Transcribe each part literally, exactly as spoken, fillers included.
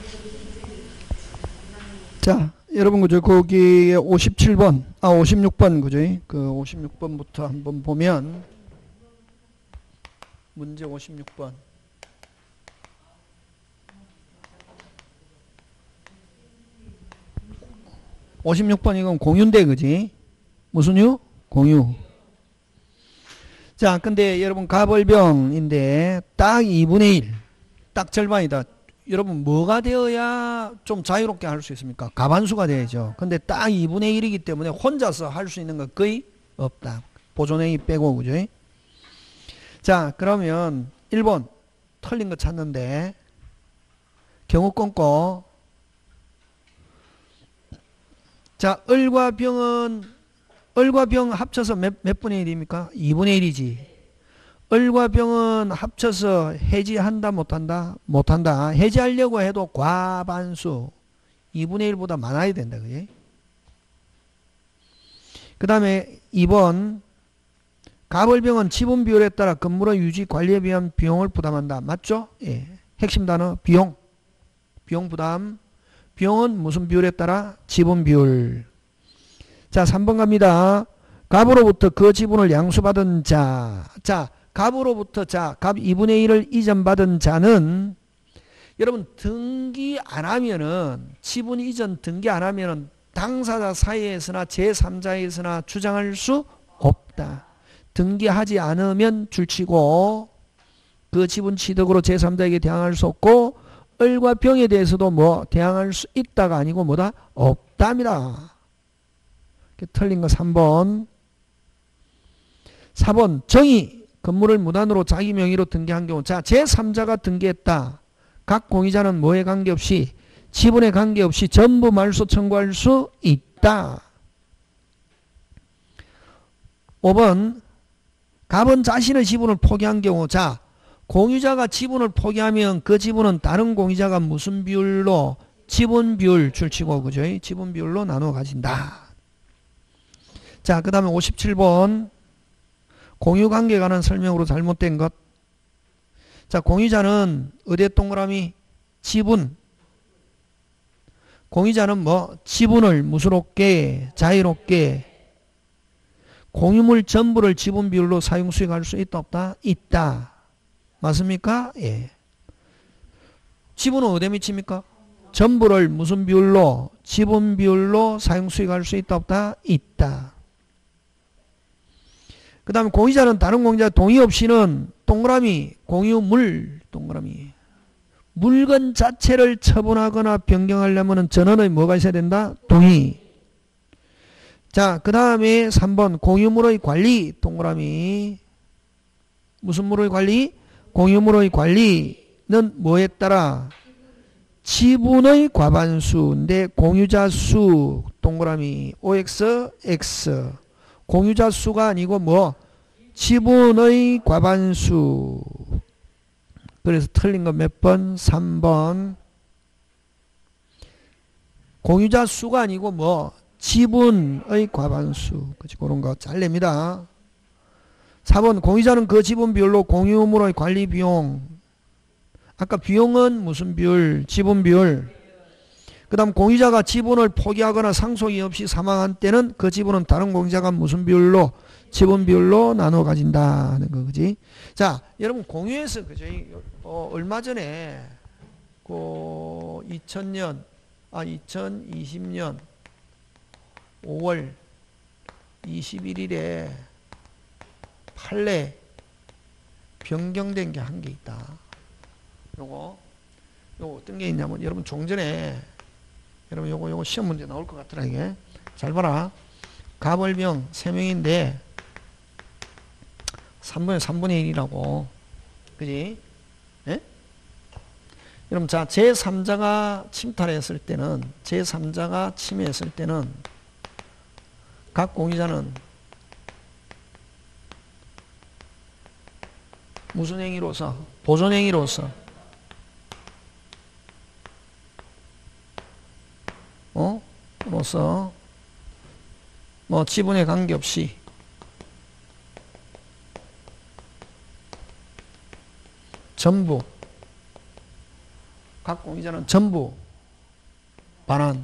자, 여러분 그죠? 거기에 오십칠 번, 아 오십육 번 그죠? 그 오십육 번부터 한번 보면 문제 오십육 번. 오십육 번 이건 공유인데 그지? 무슨 유? 공유. 자, 근데 여러분 가벌병인데 딱 이분의 일, 딱 절반이다. 여러분 뭐가 되어야 좀 자유롭게 할 수 있습니까? 가반수가 돼야죠. 근데 딱 이분의 일이기 때문에 혼자서 할 수 있는 거 거의 없다. 보존행위 빼고 그죠? 자, 그러면 일 번 틀린 거 찾는데 경우권 거. 자, 을과 병은 을과 병 합쳐서 몇, 몇 분의 일입니까? 이분의 일이지. 을과 병은 합쳐서 해지한다 못한다? 못한다. 해지하려고 해도 과반수 이분의 일보다 많아야 된다. 그지? 그 다음에 이 번 가벌병은 지분 비율에 따라 건물의 유지 관리에 비한 비용을 부담한다. 맞죠? 예. 핵심 단어 비용. 비용 부담. 비용은 무슨 비율에 따라? 지분 비율. 자, 삼 번 갑니다. 갑으로부터 그 지분을 양수받은 자. 자, 갑으로부터 자, 갑 이분의 일을 이전받은 자는 여러분 등기 안 하면은 지분 이전 등기 안 하면은 당사자 사이에서나 제삼자에서나 주장할 수 없다. 등기하지 않으면 줄치고 그 지분 취득으로 제삼자에게 대항할 수 없고 을과 병에 대해서도 뭐 대항할 수 있다가 아니고 뭐다? 없답니다. 틀린 거 삼 번. 사 번 정의 건물을 무단으로 자기 명의로 등기한 경우. 자, 제삼자가 등기했다. 각 공유자는 뭐에 관계없이 지분에 관계없이 전부 말소 청구할 수 있다. 오 번 갑은 자신의 지분을 포기한 경우. 자, 공유자가 지분을 포기하면 그 지분은 다른 공유자가 무슨 비율로? 지분 비율 줄치고 그죠? 지분 비율로 나누어 가진다. 자, 그 다음에 오십칠 번 공유관계에 관한 설명으로 잘못된 것. 자, 공유자는 어디에 동그라미? 지분. 공유자는 뭐? 지분을 무수롭게 자유롭게 공유물 전부를 지분 비율로 사용 수익할 수 있다 없다? 있다. 맞습니까? 예. 지분은 어디에 미칩니까? 전부를 무슨 비율로? 지분 비율로 사용 수익할 수 있다 없다? 있다. 그 다음에 공유자는 다른 공유자 동의 없이는 동그라미 공유물 동그라미 물건 자체를 처분하거나 변경하려면 전원의 뭐가 있어야 된다? 동의. 자, 그 다음에 삼 번 공유물의 관리 동그라미 무슨 물의 관리? 공유물의 관리는 뭐에 따라? 지분의 과반수인데 공유자 수 동그라미 오엑스 X 공유자 수가 아니고 뭐 지분의 과반수. 그래서 틀린 거 몇 번? 삼 번. 공유자 수가 아니고 뭐 지분의 과반수. 그치, 그런 거 잘 냅니다. 사 번 공유자는 그 지분 비율로 공유물의 관리 비용. 아까 비용은 무슨 비율? 지분 비율. 그 다음 공유자가 지분을 포기하거나 상속이 없이 사망한 때는 그 지분은 다른 공유자가 무슨 비율로? 지분 비율로 나눠 가진다 하는 거. 그지? 자, 여러분 공유에서 그죠? 어, 얼마 전에 그 이천 년 아 이천이십 년 오월 이십일 일에 판례 변경된 게 한 개 있다. 요거 요거 어떤 게 있냐면 여러분 종전에 여러분 요거 요거 시험 문제 나올 것 같더라. 이게 잘 봐라. 가벌병 세 명인데 삼분의 삼분의 일이라고. 그지? 예? 여러분 자 제삼자가 침탈했을 때는 제삼자가 침해했을 때는 각 공유자는 무슨 행위로서? 보존행위로서 어? 로서 뭐 지분에 관계없이 전부 각 공유자는 전부 반환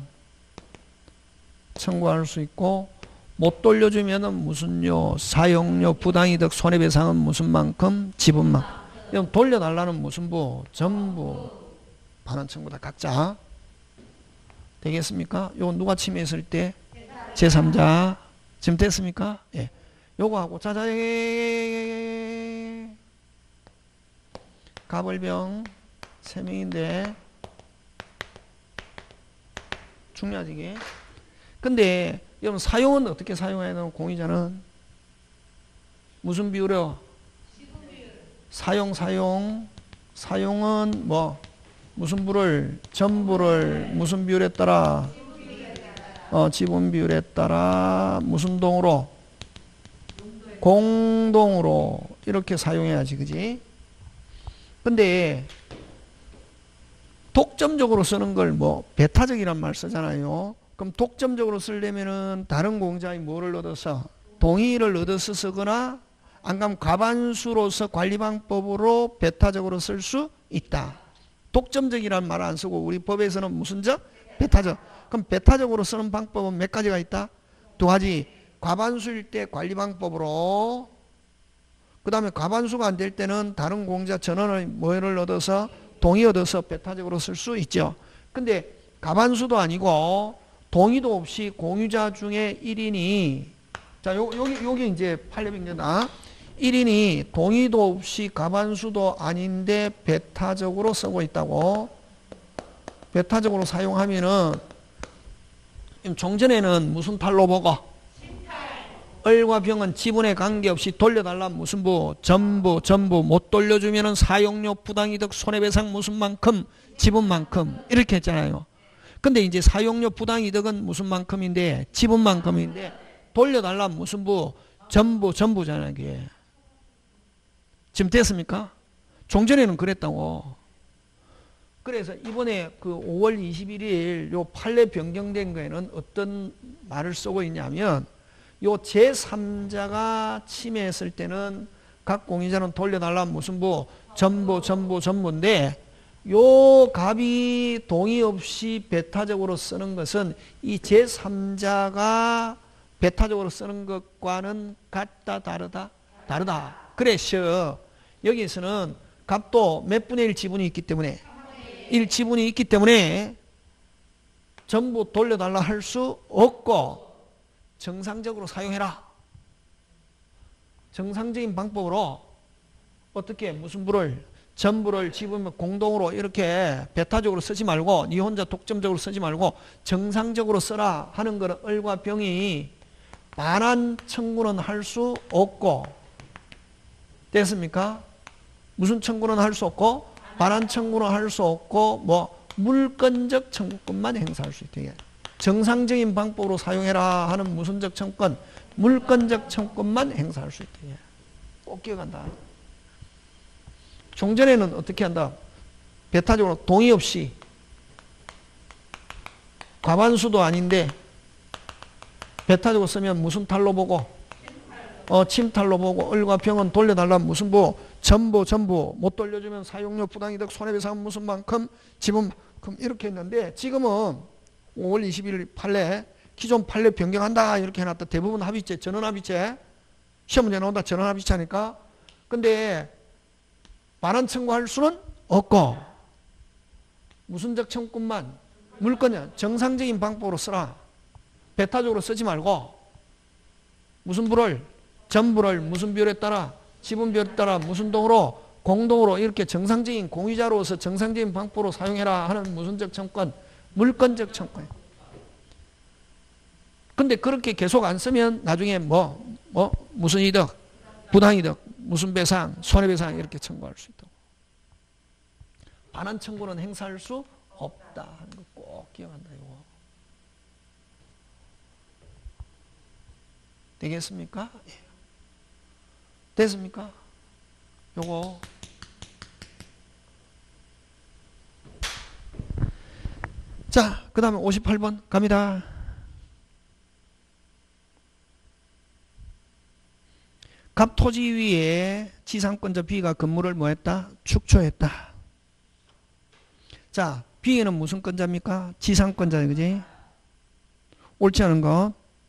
청구할 수 있고, 못 돌려주면은 무슨요? 사용료, 부당이득, 손해배상은 무슨 만큼? 지분만큼. 이건 돌려달라는 무슨부? 전부 반환 청구다. 각자. 되겠습니까? 요거 누가 침해했을 때? 제삼자. 지금 됐습니까? 예. 요거 하고 자자. 가벌병 세 명인데 중요하지 이게. 근데 여러분 사용은 어떻게 사용해야 되는 공유자는 무슨 비율이요? 사용 사용 사용은 뭐 무슨 부를 전부를 무슨 비율에 따라 어 지분 비율에 따라 무슨 동으로 공동으로 이렇게 사용해야지 그지? 근데 독점적으로 쓰는 걸 뭐 배타적이란 말 쓰잖아요. 그럼 독점적으로 쓰려면은 다른 공자의 뭐를 얻어서 동의를 얻어서 쓰거나 안 그러면 과반수로서 관리방법으로 배타적으로 쓸 수 있다. 독점적이란 말 안 쓰고 우리 법에서는 무슨 적? 배타적. 그럼 배타적으로 쓰는 방법은 몇 가지가 있다? 두 가지. 과반수일 때 관리방법으로, 그 다음에 과반수가 안 될 때는 다른 공자 전원의 뭐를 얻어서 동의 얻어서 배타적으로 쓸 수 있죠. 근데 과반수도 아니고 동의도 없이 공유자 중에 일 인이, 자, 요, 여기, 여기 이제 판례빙례다. 일 인이 동의도 없이 과반수도 아닌데 배타적으로 쓰고 있다고. 배타적으로 사용하면은, 종전에는 무슨 탈로 보고? 을과 병은 지분에 관계없이 돌려달라 무슨 부? 전부, 전부 못 돌려주면은 사용료, 부당이득, 손해배상 무슨 만큼? 지분만큼. 이렇게 했잖아요. 근데 이제 사용료 부당이득은 무슨 만큼인데? 지분만큼인데 돌려달라 무슨 부? 전부, 전부잖아요. 이게. 지금 됐습니까? 종전에는 그랬다고. 그래서 이번에 그 오월 이십일일 요 판례 변경된 거에는 어떤 말을 쓰고 있냐면 요 제삼자가 침해했을 때는 각 공유자는 돌려달라 무슨 부? 전부, 전부, 전부인데 요 갑이 동의 없이 배타적으로 쓰는 것은 이 제삼자가 배타적으로 쓰는 것과는 같다 다르다? 다르다. 그래서 여기서는 갑도 몇 분의 일 지분이 있기 때문에 일 지분이 있기 때문에 전부 돌려달라 할 수 없고 정상적으로 사용해라. 정상적인 방법으로 어떻게 무슨 부를 전부를 지분 공동으로 이렇게 배타적으로 쓰지 말고 니 혼자 독점적으로 쓰지 말고 정상적으로 써라 하는 것은 을과 병이 반환 청구는 할 수 없고 됐습니까? 무슨 청구는 할 수 없고 반환 청구는 할 수 없고 뭐 물건적 청구권만 행사할 수 있다. 정상적인 방법으로 사용해라 하는 무슨적 청구권, 물건적 청구권만 행사할 수 있다. 꼭 기억한다. 종전에는 어떻게 한다? 배타적으로 동의 없이 과반수도 아닌데 배타적으로 쓰면 무슨 탈로 보고 어 침탈로 보고 을과 병은 돌려달라면 무슨 부? 전부 전부 못 돌려주면 사용료 부당이득 손해배상은 무슨 만큼 지분만큼 이렇게 했는데 지금은 오월 이십일일 판례 기존 판례 변경한다 이렇게 해놨다. 대부분 합의체 전원합의체 시험 문제 나온다. 전원합의체니까. 근데 반환 청구할 수는 없고 무슨적 청구권만 물건이야. 정상적인 방법으로 쓰라. 배타적으로 쓰지 말고 무슨 부를 전부를 무슨 비율에 따라 지분 비율에 따라 무슨 동으로 공동으로 이렇게 정상적인 공유자로서 정상적인 방법으로 사용해라 하는 무슨적 청구권 물건적 청구권. 근데 그렇게 계속 안 쓰면 나중에 뭐 뭐 무슨 이득 부당이득 무슨 배상 손해배상 이렇게 청구할 수 있다고. 반환 청구는 행사할 수 없다 하는 거 꼭 기억한다. 이거 되겠습니까? 됐습니까? 요거 자, 그 다음에 오십팔 번 갑니다. 갑 토지 위에 지상권자 B가 건물을 뭐했다? 축초했다. 자, B에는 무슨 건자입니까? 지상권자네, 그지? 옳지 않은 것.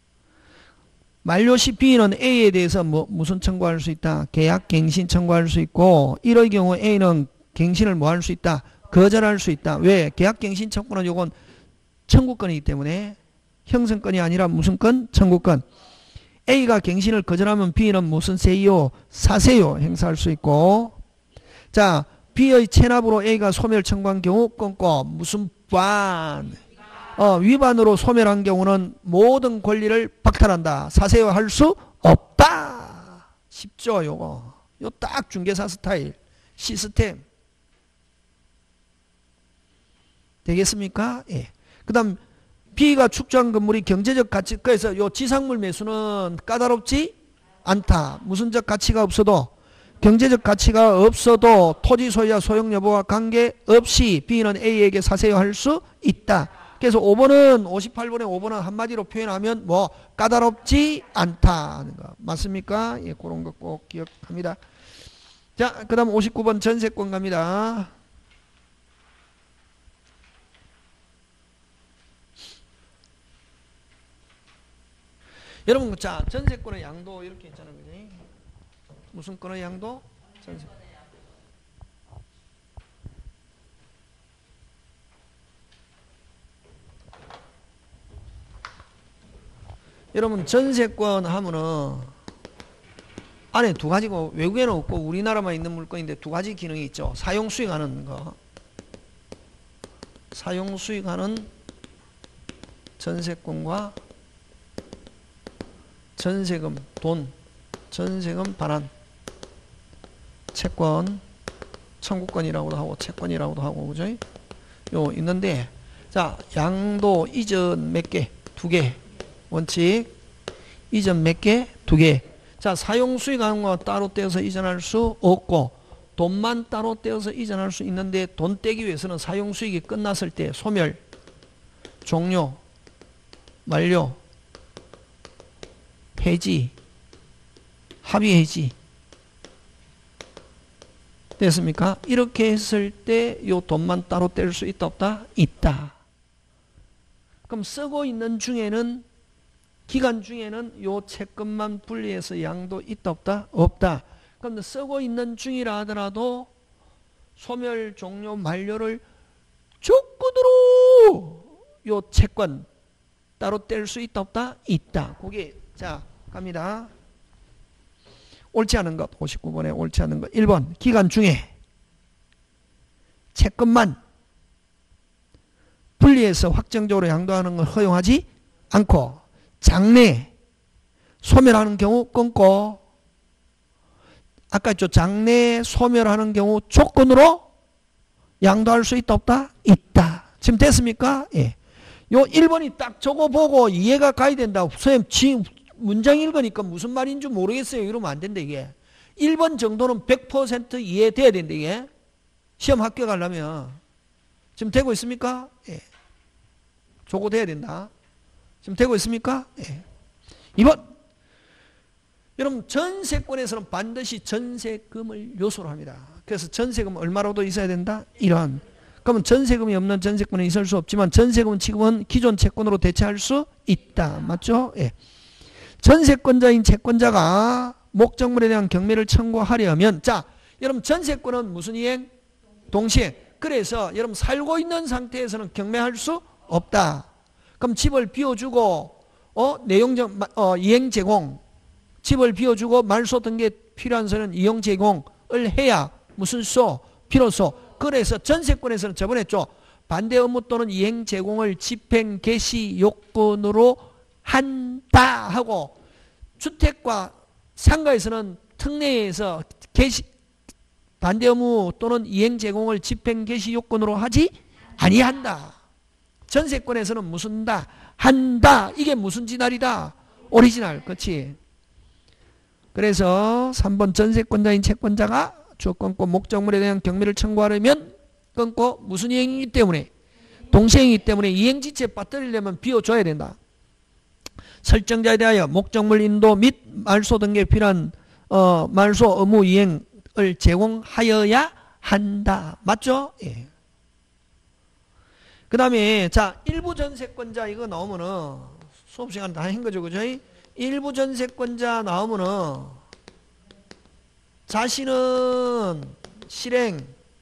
만료시 B는 A에 대해서 뭐, 무슨 청구할 수 있다? 계약 갱신 청구할 수 있고, 이럴 경우 A는 갱신을 뭐 할 수 있다? 거절할 수 있다. 왜? 계약 갱신 청구는 요건 청구권이기 때문에 형성권이 아니라 무슨 건? 청구권. A가 갱신을 거절하면 B는 무슨 세요? 사세요 행사할 수 있고. 자, B의 체납으로 A가 소멸 청구한 경우 끊고 무슨 반 어, 위반으로 소멸한 경우는 모든 권리를 박탈한다. 사세요 할 수 없다. 쉽죠 요거. 요 딱 중개사 스타일 시스템 되겠습니까? 예. 그 다음 B가 축조한 건물이 경제적 가치, 그래서 요 지상물 매수는 까다롭지 않다. 무슨적 가치가 없어도, 경제적 가치가 없어도 토지 소유와 소용 여부와 관계없이 B는 A에게 사세요 할 수 있다. 그래서 오 번은, 오십팔 번에 오 번은 한마디로 표현하면 뭐 까다롭지 않다 하는 거. 맞습니까? 예, 그런 거 꼭 기억합니다. 자, 그 다음 오십구 번 전세권 갑니다. 여러분, 자, 전세권의 양도 이렇게 있잖아요. 그지? 무슨 권의 양도? 전세. 여러분, 전세권 하면은 안에 두 가지고, 외국에는 없고 우리나라만 있는 물건인데 두 가지 기능이 있죠. 사용 수익하는 거. 사용 수익하는 전세권과 전세금, 돈, 전세금 반환, 채권, 청구권이라고도 하고 채권이라고도 하고, 그죠? 요 있는데, 자, 양도 이전 몇 개? 두 개. 원칙 이전 몇 개? 두 개. 자, 사용 수익하는 거 따로 떼어서 이전할 수 없고 돈만 따로 떼어서 이전할 수 있는데, 돈 떼기 위해서는 사용 수익이 끝났을 때 소멸, 종료, 만료, 해지, 합의 해지 됐습니까? 이렇게 했을 때 요 돈만 따로 뗄 수 있다 없다? 있다. 그럼 쓰고 있는 중에는, 기간 중에는 요 채권만 분리해서 양도 있다 없다? 없다. 그럼 쓰고 있는 중이라 하더라도 소멸, 종료, 만료를 조건으로 요 채권 따로 뗄 수 있다 없다? 있다. 그게, 자, 갑니다. 옳지 않은 것, 오십구 번에 옳지 않은 것. 일 번, 기간 중에 채권만 분리해서 확정적으로 양도하는 걸 허용하지 않고, 장래 소멸하는 경우 끊고, 아까 있죠. 장래 소멸하는 경우 조건으로 양도할 수 있다 없다? 있다. 지금 됐습니까? 예. 요 일 번이 딱 저거 보고 이해가 가야 된다. 선생님 지금 문장 읽으니까 무슨 말인지 모르겠어요. 이러면 안 된다 이게. 일 번 정도는 백 퍼센트 이해돼야 된다 이게. 시험 합격하려면. 지금 되고 있습니까? 예. 저거 돼야 된다. 지금 되고 있습니까? 예. 이 번. 여러분, 전세권에서는 반드시 전세금을 요소로 합니다. 그래서 전세금 얼마라도 있어야 된다? 일원. 그러면 전세금이 없는 전세권은 있을 수 없지만 전세금 지금은 기존 채권으로 대체할 수 있다. 맞죠? 예. 전세권자인 채권자가 목적물에 대한 경매를 청구하려면, 자, 여러분 전세권은 무슨 이행? 동시행. 그래서 여러분 살고 있는 상태에서는 경매할 수 없다. 그럼 집을 비워주고 어 내용적 어, 이행 제공, 집을 비워주고 말소 등기에 필요한 서는 이용 제공을 해야 무슨 소? 비로소. 그래서 전세권에서는 저번에 했죠. 반대 의무 또는 이행 제공을 집행 개시 요건으로 한다 하고, 주택과 상가에서는 특례에서 개시 반대 의무 또는 이행 제공을 집행 개시 요건으로 하지 아니한다. 전세권에서는 무슨다? 한다. 이게 무슨 진할이다? 오리지널. 그렇지? 그래서 삼 번 전세권자인 채권자가 주권권 목적물에 대한 경매를 청구하려면 끊고 무슨 이행이기 때문에? 동시행이기 때문에 이행지체 빠뜨리려면 비워줘야 된다. 설정자에 대하여 목적물 인도 및 말소 등기에 필요한 어, 말소 의무 이행을 제공하여야 한다. 맞죠? 예. 그 다음에 자 일부 전세권자 이거 나오면은 수업 시간 다 한 거죠, 그죠? 일부 전세권자 나오면은 자신은 실행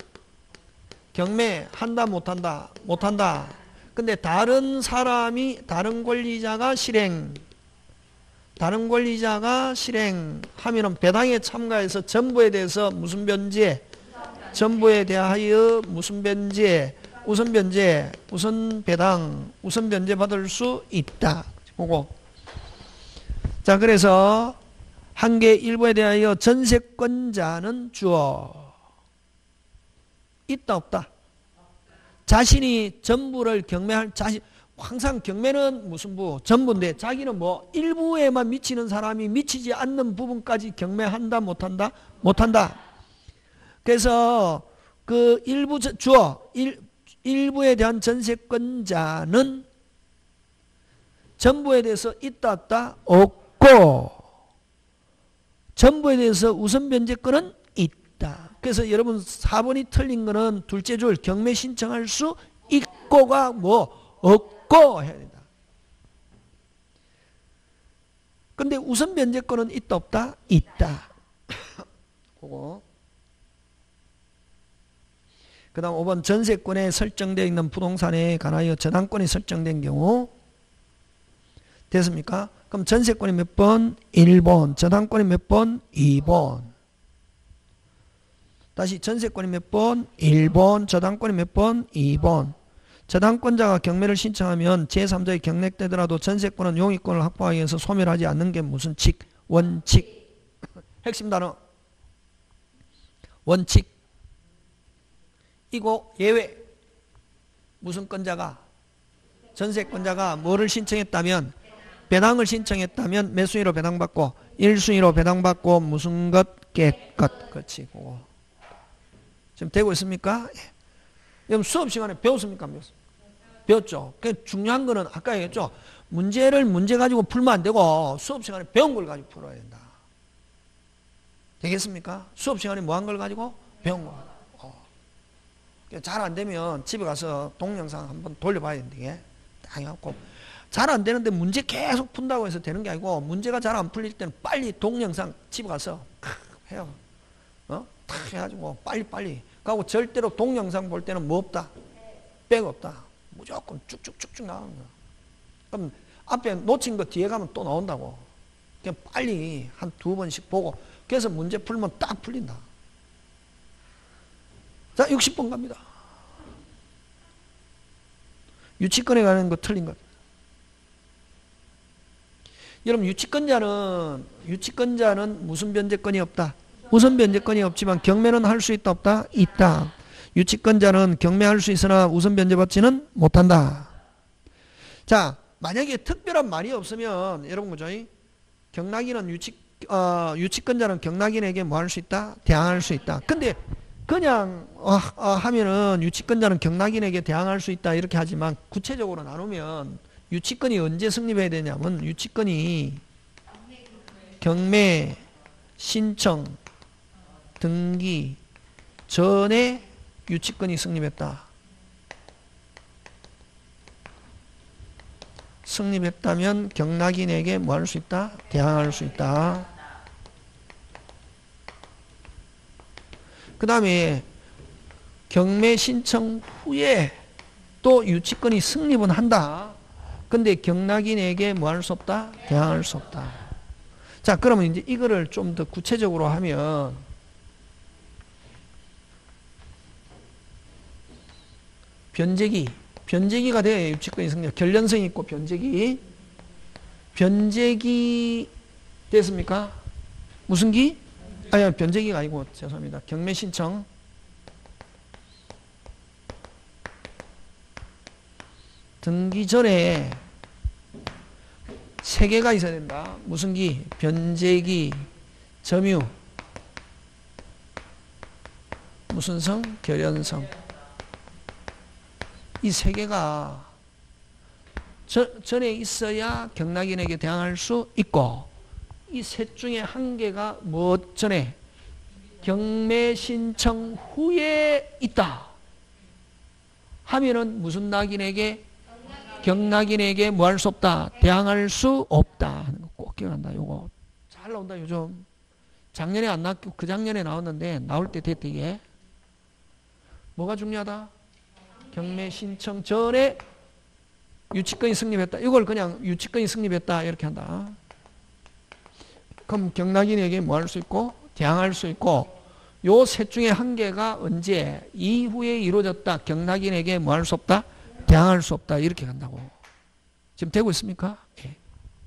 경매 한다 못한다 못한다. 근데 다른 사람이 다른 권리자가 실행 다른 권리자가 실행하면은 배당에 참가해서 전부에 대해서 무슨 변제 전부에 대하여 무슨 변제 우선 변제 우선 배당 우선 변제 받을 수 있다. 보고 자 그래서 한 개 일부에 대하여 전세권자는 주어 있다 없다. 자신이 전부를 경매할 자신 항상 경매는 무슨 부 전부인데 자기는 뭐 일부에만 미치는 사람이 미치지 않는 부분까지 경매한다 못한다 못한다. 그래서 그 일부 주어 일, 일부에 대한 전세권자는 전부에 대해서 있다 없다 없고 전부에 대해서 우선 변제권은 있다. 그래서 여러분 사 번이 틀린 거는 둘째 줄 경매 신청할 수 있고가 뭐 없고 해야 된다. 근데 우선 변제권은 있다 없다? 있다. 그거. 그 다음 오 번 전세권에 설정되어 있는 부동산에 관하여 저당권이 설정된 경우 됐습니까? 그럼 전세권이 몇 번? 일 번. 저당권이 몇 번? 이 번. 다시 전세권이 몇 번? 일 번. 저당권이 몇 번? 이 번. 저당권자가 경매를 신청하면 제삼자의 경락되더라도 전세권은 용의권을 확보하기 위해서 소멸하지 않는 게 무슨 칙? 원칙. 핵심 단어. 원칙. 이고 예외. 무슨 권자가? 전세권자가 뭐를 신청했다면 배당을 신청했다면 몇 순위로 배당받고 일 순위로 배당받고 무슨 것? 깨끗. 그렇지. 그거. 지금 되고 있습니까? 예. 여러분 수업 시간에 배웠습니까? 배웠습니까? 배웠죠. 그 중요한 거는 아까 얘기했죠. 문제를 문제 가지고 풀면 안 되고 수업 시간에 배운 걸 가지고 풀어야 된다. 되겠습니까? 수업 시간에 뭐 한 걸 가지고? 배운 거. 어. 잘 안 되면 집에 가서 동영상 한번 돌려봐야 되는데 딱 해갖고 잘 안 되는데 문제 계속 푼다고 해서 되는 게 아니고 문제가 잘 안 풀릴 때는 빨리 동영상 집에 가서 해요. 어? 탁 해가지고 빨리빨리. 그리고 절대로 동영상 볼 때는 뭐 없다? 백 없다. 무조건 쭉쭉쭉쭉 나가는 거야. 그럼 앞에 놓친 거 뒤에 가면 또 나온다고. 그냥 빨리 한 두 번씩 보고 그래서 문제 풀면 딱 풀린다. 자, 육십 번 갑니다. 유치권에 관한 거 틀린 것. 여러분 유치권자는 유치권자는 무슨 변제권이 없다? 우선 변제권이 없지만 경매는 할 수 있다 없다? 있다. 유치권자는 경매할 수 있으나 우선 변제받지는 못한다. 자, 만약에 특별한 말이 없으면 여러분 그죠? 경락인은 유치 어, 유치권자는 경락인에게 뭐 할 수 있다? 대항할 수 있다. 근데 그냥 어, 어, 하면은 유치권자는 경락인에게 대항할 수 있다 이렇게 하지만 구체적으로 나누면 유치권이 언제 성립해야 되냐면 유치권이 경매 신청 등기 전에 유치권이 성립했다. 성립했다면 경락인에게 뭐 할 수 있다? 대항할 수 있다. 그 다음에 경매 신청 후에 또 유치권이 성립은 한다. 근데 경락인에게 뭐 할 수 없다? 대항할 수 없다. 자, 그러면 이제 이거를 좀 더 구체적으로 하면 변제기, 변제기가 돼야 유치권이 성립. 결련성이 있고 변제기. 변제기 됐습니까? 무슨 기? 아니, 변제기가 아니고 죄송합니다. 경매 신청. 등기 전에 세 개가 있어야 된다. 무슨 기? 변제기, 점유, 무슨 성? 결연성. 이 세 개가 저, 전에 있어야 경락인에게 대항할 수 있고 이 셋 중에 한 개가 뭐 전에? 경매 신청 후에 있다. 하면은 무슨 낙인에게? 경낙인에게 뭐 할 수 없다? 대항할 수 없다 하는 거 꼭 기억한다. 요거 잘 나온다 요즘. 작년에 안 나왔고 그 작년에 나왔는데 나올 때 됐대 이게. 뭐가 중요하다? 경매 신청 전에 유치권이 성립했다. 이걸 그냥 유치권이 성립했다 이렇게 한다. 그럼 경낙인에게 뭐 할 수 있고? 대항할 수 있고, 요 셋 중에 한 개가 언제 이후에 이루어졌다. 경낙인에게 뭐 할 수 없다? 대항할 수 없다. 이렇게 간다고. 지금 되고 있습니까? 예.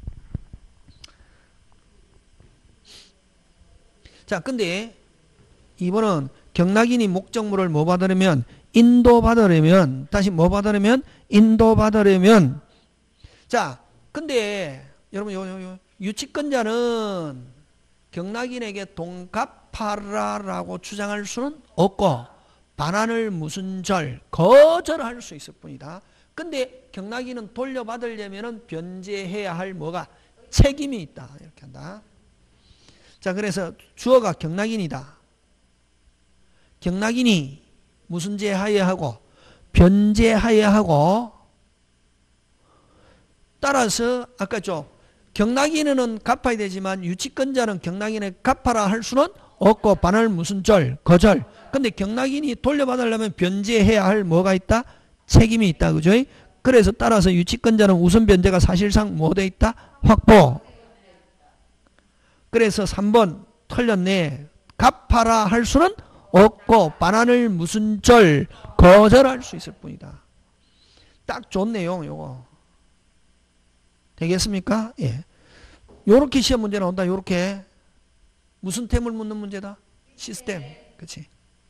자, 근데 이번은 경낙인이 목적물을 뭐 받으려면? 인도받으려면, 다시 뭐 받으려면? 인도받으려면. 자, 근데 여러분 요, 요, 요 유치권자는 경낙인에게 돈 갚아라라고 주장할 수는 없고 반환을 무슨 절, 거절할 수 있을 뿐이다. 근데 경낙인은 돌려받으려면 변제해야 할 뭐가? 책임이 있다. 이렇게 한다. 자, 그래서 주어가 경낙인이다. 경낙인이 무슨 제하에 하고? 변제하에 하고, 따라서 아까 좀 경낙인은 갚아야 되지만 유치권자는 경낙인에 갚아라 할 수는 없고 반환을 무슨 절? 거절. 근데 경낙인이 돌려받으려면 변제해야 할 뭐가 있다? 책임이 있다. 그죠? 그래서 따라서 유치권자는 우선 변제가 사실상 뭐 돼 있다? 확보. 그래서 삼 번 틀렸네. 갚아라 할 수는 없고 반환을 무슨 절? 거절할 수 있을 뿐이다. 딱 좋은 내용 요거. 되겠습니까? 예. 요렇게 시험 문제 나온다. 요렇게. 무슨 템을 묻는 문제다? 시스템. 그치?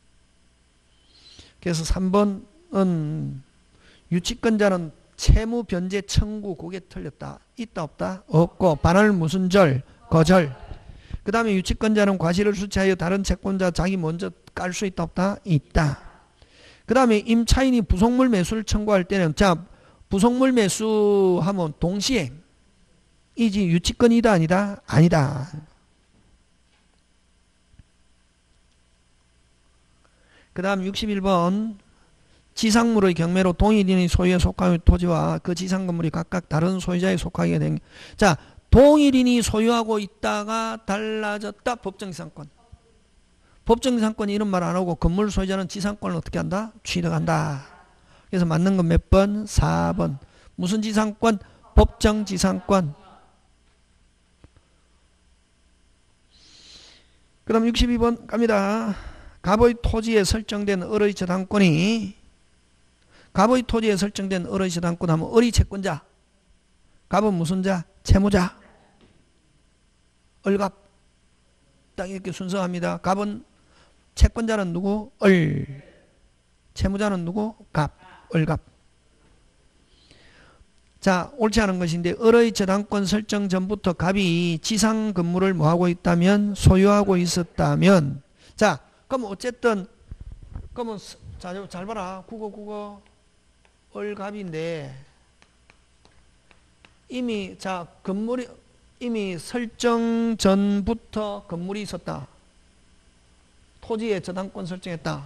그래서 삼 번은 유치권자는 채무 변제 청구 그게 틀렸다. 있다 없다? 없고 반환을 무슨 절? 거절. 그 다음에 유치권자는 과실을 수취하여 다른 채권자 자기 먼저 깔 수 있다 없다? 있다. 그 다음에 임차인이 부속물 매수를 청구할 때는 자 부속물 매수하면 동시에 이지 유치권이다 아니다? 아니다. 그 다음 육십일 번 지상물의 경매로 동일인의 소유에 속하는 토지와 그 지상 건물이 각각 다른 소유자에 속하게 된. 자, 동일인이 소유하고 있다가 달라졌다. 법정지상권. 법정지상권이 이런 말 안 하고 건물 소유자는 지상권을 어떻게 한다? 취득한다. 그래서 맞는 건 몇 번? 사 번. 무슨 지상권? 법정지상권. 그 다음 육십이 번 갑니다. 갑의 토지에 설정된 을의 저당권이 갑의 토지에 설정된 을의 저당권 하면 을이 채권자. 갑은 무슨 자? 채무자. 을갑. 딱 이렇게 순서합니다. 갑은 채권자는 누구? 을. 채무자는 누구? 갑. 을갑. 자, 옳지 않은 것인데 을의 저당권 설정 전부터 갑이 지상 건물을 뭐하고 있다면? 소유하고 있었다면. 자, 그럼 어쨌든 그러면 자, 잘 봐라. 국어 국어 을갑인데 이미 자 건물이 이미 설정 전부터 건물이 있었다. 토지에 저당권 설정했다.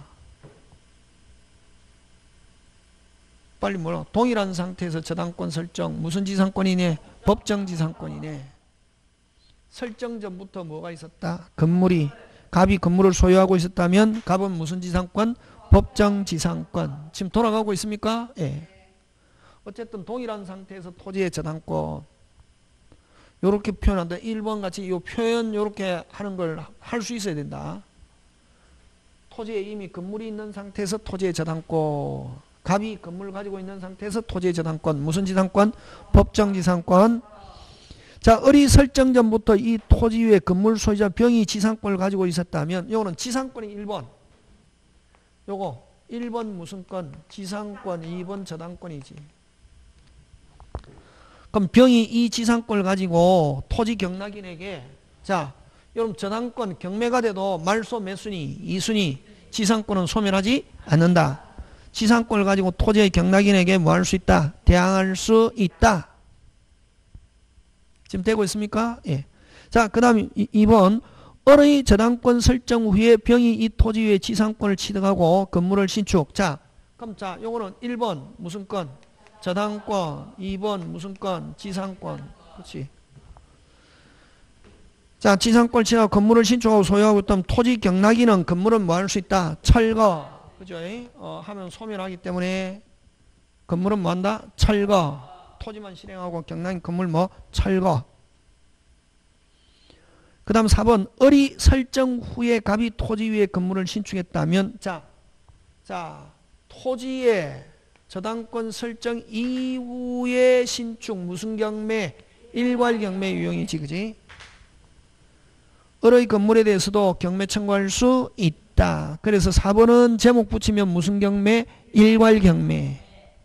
빨리 뭐라? 동일한 상태에서 저당권 설정. 무슨 지상권이네? 법정지상권이네. 설정 전부터 뭐가 있었다? 건물이. 갑이 건물을 소유하고 있었다면 갑은 무슨 지상권? 법정지상권. 지금 돌아가고 있습니까? 예. 어쨌든 동일한 상태에서 토지의 저당권. 요렇게 표현한다. 일 번 같이 요 표현 요렇게 하는 걸 할 수 있어야 된다. 토지에 이미 건물이 있는 상태에서 토지의 저당권. 갑이 건물을 가지고 있는 상태에서 토지의 저당권. 무슨 지상권? 법정지상권. 자, 을이 설정 전부터 이 토지 위에 건물 소유자 병이 지상권을 가지고 있었다면 요거는 지상권이 일 번. 요거 일 번 무슨 권? 지상권. 이 번 저당권이지. 그럼 병이 이 지상권을 가지고 토지 경락인에게 자, 여러분 저당권 경매가 돼도 말소 몇 순위? 이 순위. 지상권은 소멸하지 않는다. 지상권을 가지고 토지의 경락인에게 뭐 할 수 있다? 대항할 수 있다. 지금 되고 있습니까? 예. 자, 그 다음 이 번 을의 저당권 설정 후에 병이 이 토지 위에 지상권을 취득하고 건물을 신축. 자, 그럼 자, 요거는 일 번 무슨 건? 저당권. 이 번 무슨 건? 지상권. 그렇지. 자, 지상권 지나고 건물을 신축하고 소유하고 있다면 토지 경락인은 건물은 뭐 할 수 있다? 철거. 그죠? 어, 하면 소멸하기 때문에 건물은 뭐 한다? 철거. 토지만 실행하고 경락인 건물 뭐? 철거. 그 다음 사 번 을이 설정 후에 갑이 토지 위에 건물을 신축했다면 자, 자 토지에 저당권 설정 이후에 신축 무슨 경매? 일괄 경매 유형이지. 그지? 을의 건물에 대해서도 경매 청구할 수 있다. 그래서 사 번은 제목 붙이면 무슨 경매? 일괄 경매.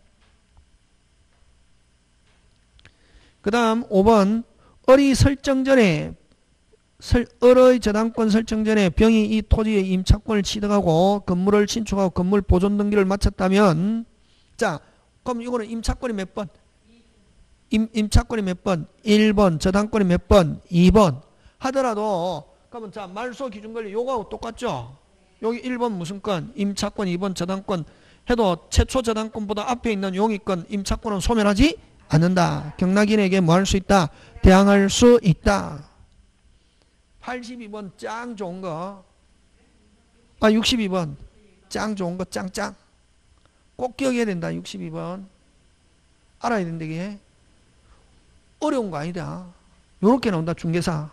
그 다음 오 번 을이 설정 전에 설, 을의 저당권 설정 전에 병이 이 토지의 임차권을 취득하고 건물을 신축하고 건물 보존 등기를 마쳤다면 자 그럼 이거는 임차권이 몇 번? 임, 임차권이 몇 번? 일 번. 저당권이 몇 번? 이 번. 하더라도 그러면 자 말소 기준권리 요거하고 똑같죠? 여기 일 번 무슨 건? 임차권. 이 번 저당권 해도 최초 저당권보다 앞에 있는 용의권 임차권은 소멸하지 않는다. 경락인에게 뭐 할 수 있다? 대항할 수 있다. 팔십이 번 짱 좋은 거. 아 육십이 번 짱 좋은 거 짱짱. 꼭 기억해야 된다. 육십이 번 알아야 된다. 이게 어려운 거 아니다. 요렇게 나온다. 중개사.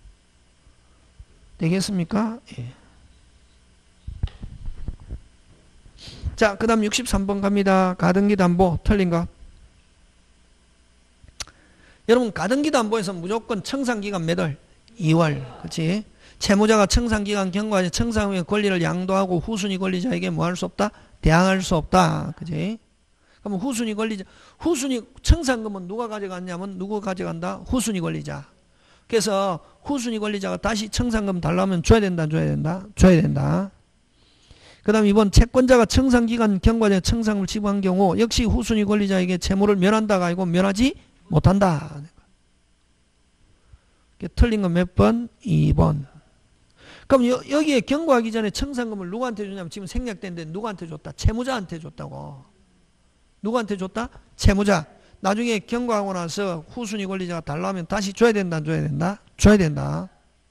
되겠습니까? 예. 자, 그 다음 육십삼 번 갑니다. 가등기 담보. 틀린 거. 여러분 가등기 담보에서 무조건 청산기간 몇 월? 이 월. 그렇지? 채무자가 청산기간 경과에 청산 후에 권리를 양도하고 후순위 권리자에게 뭐 할 수 없다? 대항할 수 없다. 그지? 그럼 후순위 권리자, 후순위 청산금은 누가 가져갔냐면 누가 가져간다? 후순위 권리자. 그래서 후순위 권리자가 다시 청산금 달라면 줘야 된다, 줘야 된다, 줘야 된다. 그 다음 이번 채권자가 청산기간 경과에 청산금을 지불한 경우 역시 후순위 권리자에게 채무를 면한다가 아니고 면하지 못한다. 틀린 건 몇 번? 이 번. 그럼 여, 여기에 경과하기 전에 청산금을 누구한테 주냐면 지금 생략된데 누구한테 줬다? 채무자한테 줬다고. 누구한테 줬다? 채무자. 나중에 경과하고 나서 후순위 권리자가 달라면 다시 줘야 된다, 안 줘야 된다? 줘야 된다.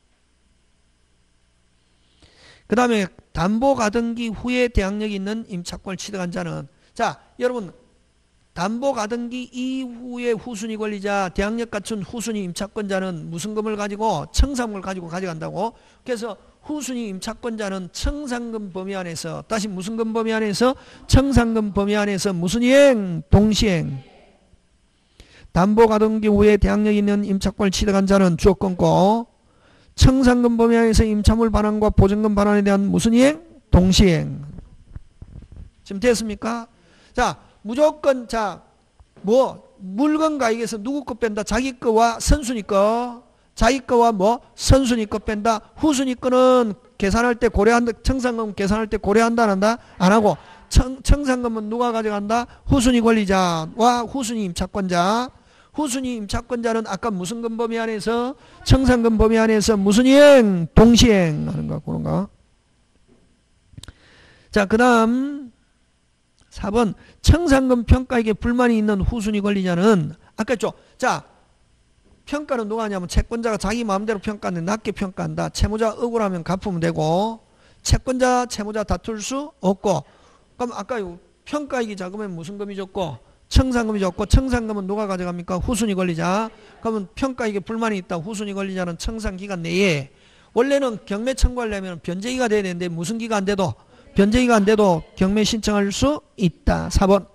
그 다음에 담보 가등기 후에 대항력이 있는 임차권을 취득한 자는 자, 여러분 담보 가등기 이후에 후순위 권리자 대항력 갖춘 후순위 임차권자는 무슨 금을 가지고? 청산금을 가지고 가져간다고. 그래서 후순위 임차권자는 청산금 범위 안에서 다시 무슨 금 범위 안에서? 청산금 범위 안에서 무슨 이행? 동시행. 담보 가등기 후에 대항력 있는 임차권을 취득한 자는 주어 끊고 청산금 범위 안에서 임차물 반환과 보증금 반환에 대한 무슨 이행? 동시행. 지금 됐습니까? 자, 무조건 자, 뭐 물건 가액에서 누구 거 뺀다? 자기 거와 선순위 거. 자기 거와 뭐 선순위 거 뺀다. 후순위 거는 계산할 때 고려한다. 청산금 계산할 때 고려한다, 안 한다? 안 하고 청, 청산금은 누가 가져간다? 후순위 권리자와 후순위 임차권자. 후순위 임차권자는 아까 무슨 금 범위 안에서? 청산금 범위 안에서 무슨 이행? 동시행 하는 거, 그런가? 자, 그 다음 사 번 청산금 평가액에 불만이 있는 후순위 권리자는 아까 했죠. 자, 평가는 누가 하냐면 채권자가 자기 마음대로 평가하는데 낮게 평가한다. 채무자 억울하면 갚으면 되고 채권자 채무자 다툴 수 없고. 그럼 아까 평가액이 작으면 무슨 금이 적고? 청산금이 적고 청산금은 누가 가져갑니까? 후순위 권리자. 그러면 평가액에 불만이 있다. 후순위 권리자는 청산기간 내에 원래는 경매 청구하려면 변제기가 돼야 되는데 무슨 기가 안 돼도 변제기가 안 돼도 경매 신청할 수 있다. 사 번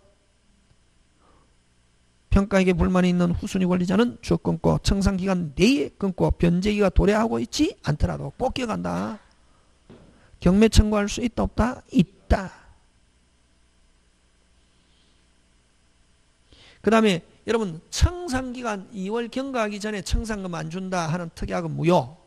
평가액에 불만이 있는 후순위 권리자는 주어 끊고 청산기간 내에 끊고 변제기가 도래하고 있지 않더라도 꼭 기억한다. 경매 청구할 수 있다 없다? 있다. 그 다음에 여러분 청산기간 이 월 경과하기 전에 청산금 안 준다 하는 특약은 무효.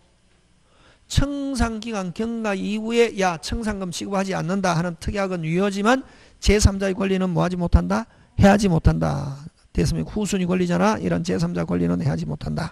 청산기간 경과 이후에 야 청산금 지급하지 않는다 하는 특약은 유효지만 제삼자의 권리는 뭐하지 못한다? 해하지 못한다. 됐습니까? 후순위 권리자나 이런 제삼자 권리는 해하지 못한다.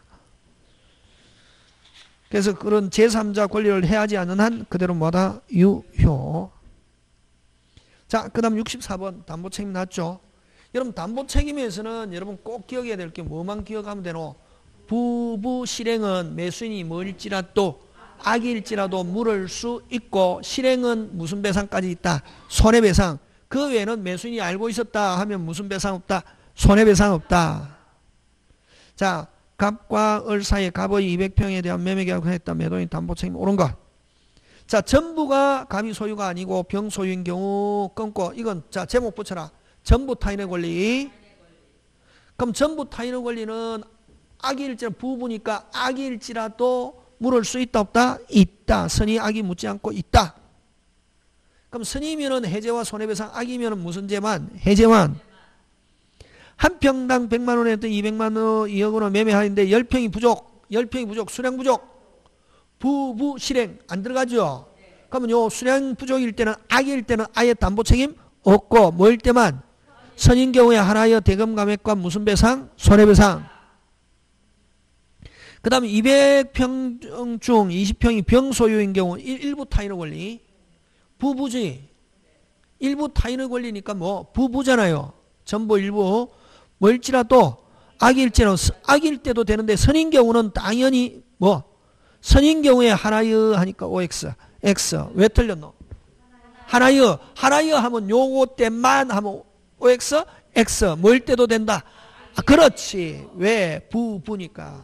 그래서 그런 제삼자 권리를 해하지 않는 한 그대로 뭐다? 유효. 자, 그 다음 육십사 번 담보 책임 났죠. 여러분 담보 책임에서는 여러분 꼭 기억해야 될 게 뭐만 기억하면 되노? 부부 실행은 매수인이 뭐일지라도 악일지라도 물을 수 있고 실행은 무슨 배상까지 있다? 손해배상. 그 외에는 매수인이 알고 있었다 하면 무슨 배상 없다? 손해배상 없다. 자, 갑과 을 사이에 갑의 이백 평에 대한 매매계약을 했다. 매도인 담보책임 옳은 것. 자, 전부가 갑이 소유가 아니고 병 소유인 경우 끊고 이건 자 제목 붙여라. 전부 타인의 권리. 그럼 전부 타인의 권리는 악일지라도 부부니까 악일지라도 물을 수 있다 없다? 있다. 선이 악이 묻지 않고 있다. 그럼 선이면은 해제와 손해배상, 악이면은 무슨 죄만? 해제만. 한 평당 백만 원에 이백만 원, 이억 원을 매매하는데 십 평이 부족, 십 평이 부족, 수량 부족. 부부 실행 안 들어가죠. 그러면 요 수량 부족일 때는 악일 때는 아예 담보 책임 없고 뭐일 때만 선인 경우에 하나여 대금 감액과 무슨 배상? 손해배상. 그 다음에 이백 평 중 이십 평이 병 소유인 경우 일부 타인의 권리. 부부지. 일부 타인의 권리니까 뭐 부부잖아요. 전부 일부. 뭘지라도 악일지는 악일 때도 되는데 선인 경우는 당연히 뭐 선인 경우에 하나여 하니까 오엑스 X 왜 틀렸노? 하나여 하나여 하면 요거 때만 하면 오엑스 X 뭘 때도 된다. 아, 그렇지. 왜? 부부니까.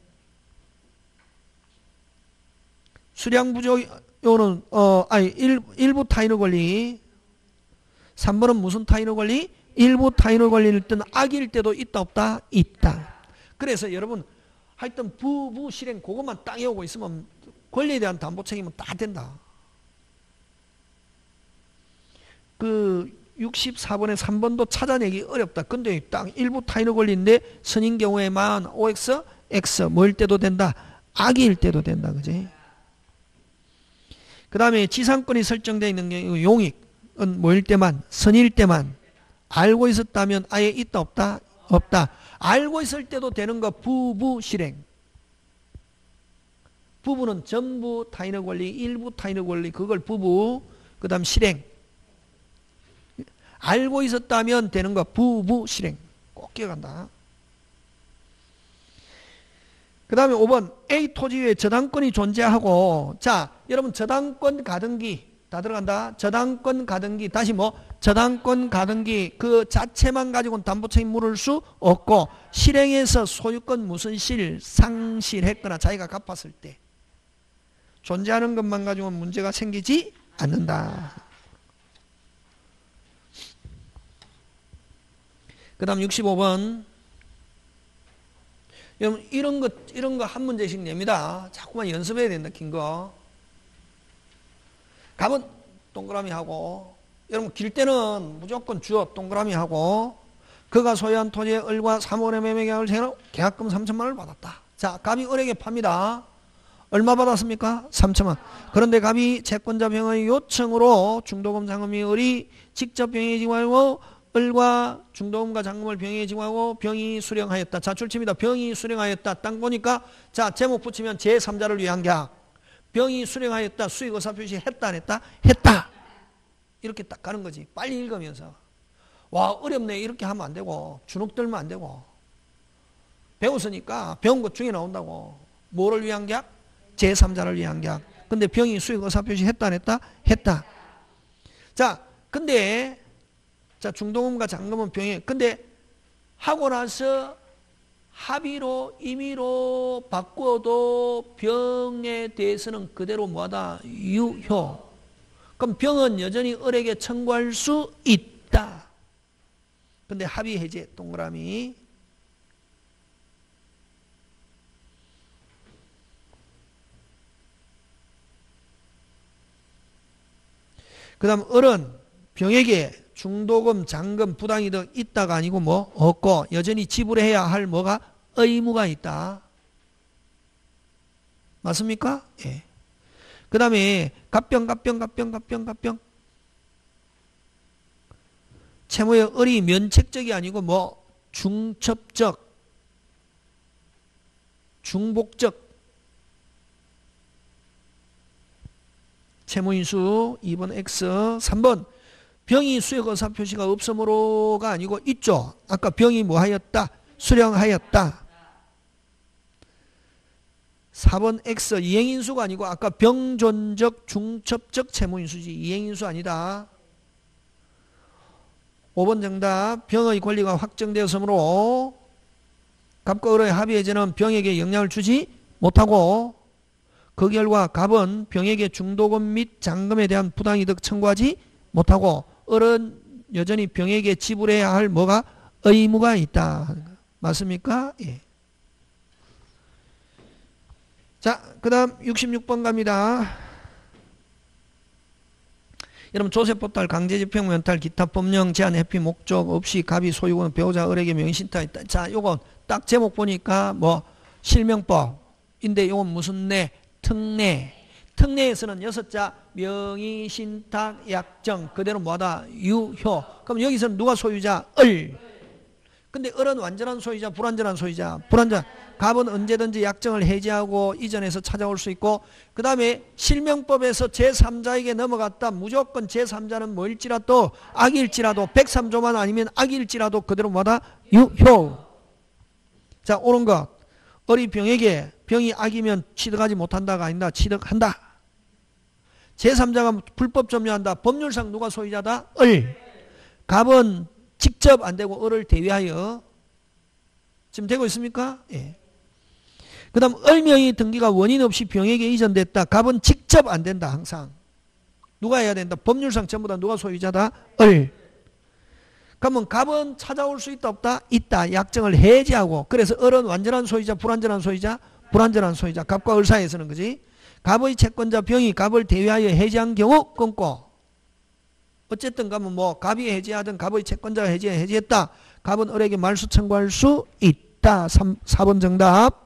수량 부족 요는 어 아니 일, 일부 타인의 권리. 삼 번은 무슨 타인의 권리? 일부 타인의 권리일 때는 악일 때도 있다 없다? 있다. 그래서 여러분 하여튼 부부 실행 그것만 딱 외우고 있으면 권리에 대한 담보 책임은 다 된다. 그 육십사 번에 삼 번도 찾아내기 어렵다. 근데 딱 일부 타인의 권리인데 선인 경우에만 오엑스, X 뭐일 때도 된다. 악일 때도 된다. 그지? 그 다음에 지상권이 설정되어 있는 경우 용익은 뭐일 때만 선일 때만 알고 있었다면 아예 있다 없다? 없다. 알고 있을 때도 되는 거 부부 실행. 부부는 전부 타인의 권리, 일부 타인의 권리 그걸 부부. 그 다음 실행. 알고 있었다면 되는 거 부부 실행. 꼭 기억한다. 그 다음에 오 번 A 토지에 저당권이 존재하고 자 여러분 저당권 가등기 다 들어간다. 저당권 가등기 다시 뭐 저당권 가등기 그 자체만 가지고는 담보책임 물을 수 없고 실행해서 소유권 무슨 실 상실했거나 자기가 갚았을 때 존재하는 것만 가지고는 문제가 생기지 않는다. 그 다음 육십오 번 여러분 이런 거 이런 거 한 문제씩 냅니다. 자꾸만 연습해야 된다. 긴 거. 갑은 동그라미 하고 여러분 길 때는 무조건 주어 동그라미 하고 그가 소유한 토지의 을과 삼 월의 매매계약을 체결하고 계약금 삼천만 원을 받았다. 자 갑이 을에게 팝니다. 얼마 받았습니까? 삼천만 원. 그런데 갑이 채권자 병의 요청으로 중도금 잔금이 을이 직접 병에 지불하고 을과 중도금과 잔금을 병에 지불하고 병이 수령하였다. 자 출치입니다. 병이 수령하였다. 딱 보니까 자 제목 붙이면 제삼자를 위한 계약. 병이 수령하였다. 수익 의사 표시 했다 안 했다? 했다. 이렇게 딱 가는 거지. 빨리 읽으면서. 와 어렵네. 이렇게 하면 안 되고 주눅 들면 안 되고 배웠으니까 배운 것 중에 나온다고. 뭐를 위한 계약? 제삼자를 위한 계약. 근데 병이 수익 의사 표시 했다 안 했다? 했다. 자 근데 자 중도금과 잔금은 병에 근데 하고 나서 합의로 임의로 바꾸어도 병에 대해서는 그대로 뭐하다? 유효. 그럼 병은 여전히 을에게 청구할 수 있다. 근데 합의 해제 동그라미. 그 다음 을은 병에게 중도금, 잔금, 부당이 등 있다가 아니고 뭐 없고 여전히 지불해야 할 뭐가 의무가 있다. 맞습니까? 예. 그 다음에 갑병, 갑병, 갑병, 갑병, 갑병. 채무의 을이 면책적이 아니고 뭐 중첩적, 중복적. 채무인수 이 번 X, 삼 번 병이 수역 의사 표시가 없으므로가 아니고 있죠. 아까 병이 뭐 하였다? 수령하였다. 사 번 X 이행인수가 아니고 아까 병존적 중첩적 채무인수지 이행인수 아니다. 오 번 정답 병의 권리가 확정되었으므로 갑과 을의 합의해제는 병에게 영향을 주지 못하고 그 결과 갑은 병에게 중도금 및 잔금에 대한 부당이득 청구하지 못하고 을은 여전히 병에게 지불해야 할 뭐가 의무가 있다. 맞습니까? 예. 자, 그 다음 육십육 번 갑니다. 여러분 조세포탈, 강제집행, 면탈, 기타 법령, 제한, 회피, 목적 없이 갑이 소유권 배우자 을에게 명의신탁 있다. 자, 요건 딱 제목 보니까 뭐 실명법인데 요건 무슨 내? 특내. 특내에서는 여섯 자 명의신탁, 약정 그대로 뭐하다? 유효. 그럼 여기서는 누가 소유자? 을. 근데 을은 완전한 소유자, 불완전한 소유자. 불완전. 갑은 언제든지 약정을 해지하고 이전에서 찾아올 수 있고 그 다음에 실명법에서 제삼자에게 넘어갔다. 무조건 제삼자는 뭐일지라도 악일지라도 백삼 조만 아니면 악일지라도 그대로 뭐다? 유효. 자, 옳은 것. 을이 병에게 병이 악이면 취득하지 못한다가 아니다. 취득한다. 제삼자가 불법 점유한다. 법률상 누가 소유자다? 을. 갑은 직접 안 되고 을을 대위하여 지금 되고 있습니까? 예. 그 다음 을명의 등기가 원인 없이 병에게 이전됐다. 갑은 직접 안 된다. 항상 누가 해야 된다? 법률상 전부 다 누가 소유자다? 을. 그러면 갑은 찾아올 수 있다 없다? 있다. 약정을 해지하고 그래서 을은 완전한 소유자 불완전한 소유자 불완전한 소유자 갑과 을 사이에서는 그지? 갑의 채권자 병이 갑을 대위하여 해지한 경우 끊고 어쨌든 가면 뭐 갑이 해지하든 갑의 채권자가 해지, 해지했다. 갑은 을에게 말소 청구할 수 있다. 삼, 사 번 정답.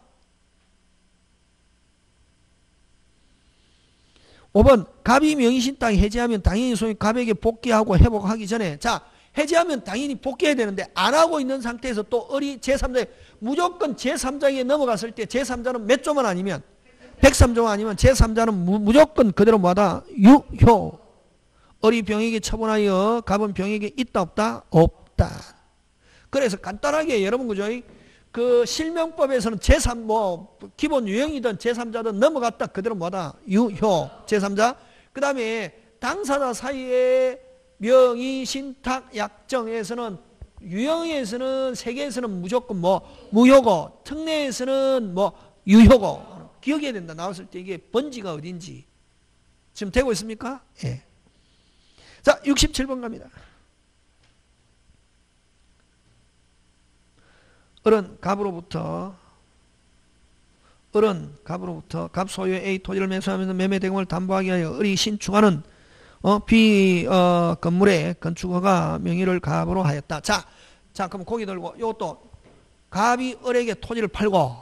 오 번 갑이 명의신탁 해지하면 당연히 소유 갑에게 복귀하고 회복하기 전에 자 해지하면 당연히 복귀해야 되는데 안 하고 있는 상태에서 또 을이 제삼자 무조건 제삼자에게 넘어갔을 때 제삼자는 몇 조만 아니면 백삼 조 아니면 제삼자는 무, 무조건 그대로 뭐다? 유효. 을이 병에게 처분하여 갑은 병에게 있다 없다? 없다. 그래서 간단하게 여러분 그죠? 그 실명법에서는 제삼 뭐 기본 유형이든 제삼자든 넘어갔다 그대로 뭐다? 유효. 제삼자. 그 다음에 당사자 사이에 명의 신탁 약정에서는 유형에서는 세계에서는 무조건 뭐 무효고 특례에서는 뭐 유효고 기억해야 된다. 나왔을 때 이게 번지가 어딘지 지금 되고 있습니까? 예. 자, 육십칠 번 갑니다. 을은 갑으로부터 을은 갑으로부터 갑 소유의 A 토지를 매수하면서 매매 대금을 담보하기 위하여 을이 신축하는 어, B 어, 건물의 건축허가 명의를 갑으로 하였다. 자, 자, 그럼 고기 들고 이것도 갑이 을에게 토지를 팔고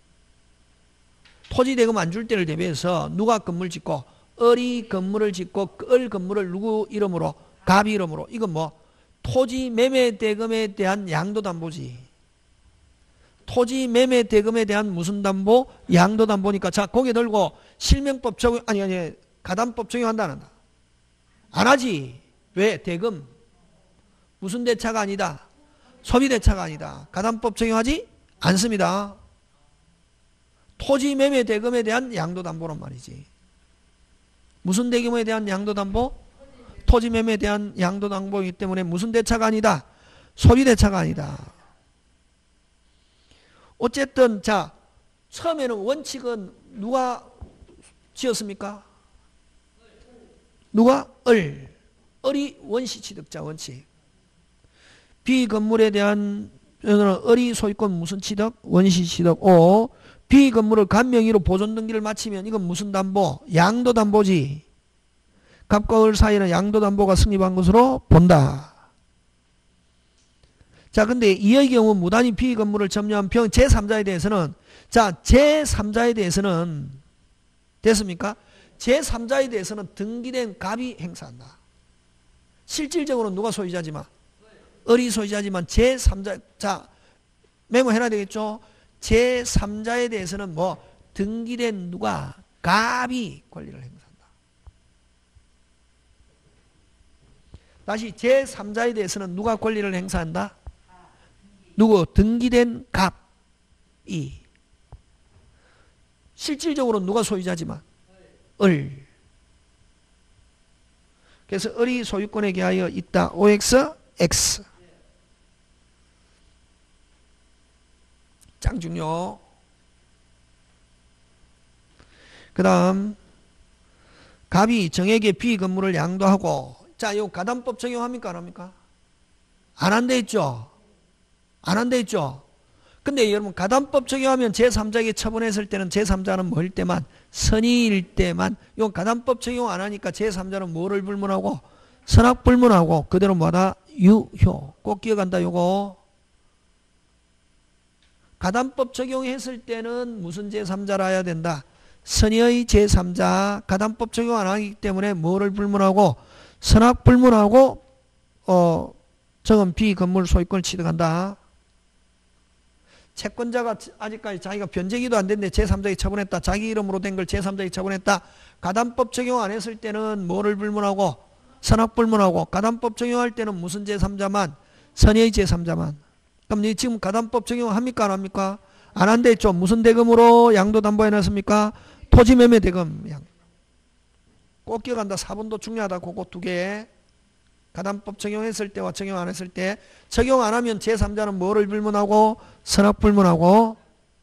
토지 대금 안 줄 때를 대비해서 누가 건물 짓고 을이 건물을 짓고 을 건물을 누구 이름으로? 갑 이름으로. 이건 뭐 토지 매매 대금에 대한 양도담보지. 토지 매매 대금에 대한 무슨 담보? 양도담보니까 자 고개 들고 실명법 적용 아니 아니 가담법 적용한다는 안 하지. 왜? 대금 무슨 대차가 아니다. 소비 대차가 아니다. 가담법 적용하지 않습니다. 토지 매매 대금에 대한 양도담보란 말이지. 무슨 대금에 대한 양도담보? 토지 매매에 대한 양도담보이기 때문에 무슨 대차가 아니다. 소비 대차가 아니다. 어쨌든 자 처음에는 원칙은 누가 지었습니까? 누가? 을. 을이 원시취득자 원칙. B 건물에 대한 을이 소유권 무슨 취득? 원시취득. 오. B 건물을 갑 명의로 보존 등기를 마치면 이건 무슨 담보? 양도담보지. 갑과 을 사이에는 양도담보가 성립한 것으로 본다. 자, 근데 이의 경우 무단히 B 건물을 점유한 병 제삼자에 대해서는 자, 제삼자에 대해서는 됐습니까? 제삼자에 대해서는 등기된 갑이 행사한다. 실질적으로는 누가 소유자지만 을이 소유자지만 제삼자 자 메모해놔야 되겠죠? 제삼자에 대해서는 뭐 등기된 누가 갑이 권리를 행사한다. 다시 제삼자에 대해서는 누가 권리를 행사한다? 누구? 등기된 갑이. 실질적으로 누가 소유자지만 을. 그래서 을이 소유권에 기하여 있다. 오엑스, X. 짱 중요. 그 다음 갑이 정에게 B 건물을 양도하고, 자, 이거 가담법 적용합니까? 안 합니까? 안 한대 있죠? 안 한대 있죠? 근데 여러분, 가담법 적용하면 제삼자에게 처분했을 때는 제삼자는 뭐일 때만? 선의일 때만. 이거 가담법 적용 안 하니까 제삼자는 뭐를 불문하고? 선악 불문하고, 그대로 뭐다? 유효. 꼭 기억한다, 요거. 가담법 적용했을 때는 무슨 제삼자라 해야 된다? 선의의 제삼자. 가담법 적용 안 하기 때문에 뭐를 불문하고? 선악 불문하고 어 정은 B 건물 소유권을 취득한다. 채권자가 아직까지 자기가 변제기도 안 됐는데 제삼자에게 처분했다. 자기 이름으로 된 걸 제삼자에게 처분했다. 가담법 적용 안 했을 때는 뭐를 불문하고? 선악 불문하고. 가담법 적용할 때는 무슨 제삼자만? 선의의 제삼자만. 그럼 지금 가담법 적용합니까? 안 합니까? 안 한대 있죠. 무슨 대금으로 양도담보해 놨습니까? 토지매매 대금. 꼭 기억한다. 사 번도 중요하다. 그거 두 개. 가담법 적용했을 때와 적용 안 했을 때. 적용 안 하면 제삼자는 뭐를 불문하고? 선악 불문하고.